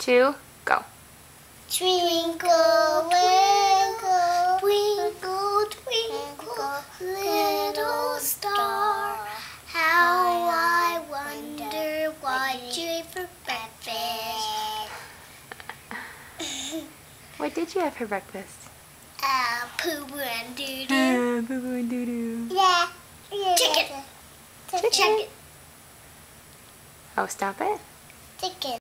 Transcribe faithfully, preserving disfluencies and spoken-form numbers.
two, go. Twinkle, twinkle, twinkle, twinkle, little star, how I wonder what you ate for breakfast. What did you have for breakfast? Uh, poo-poo and doo-doo. Uh, boo-boo and doo-doo. Yeah. Chicken. Chicken. Chicken. Oh, stop it. Chicken.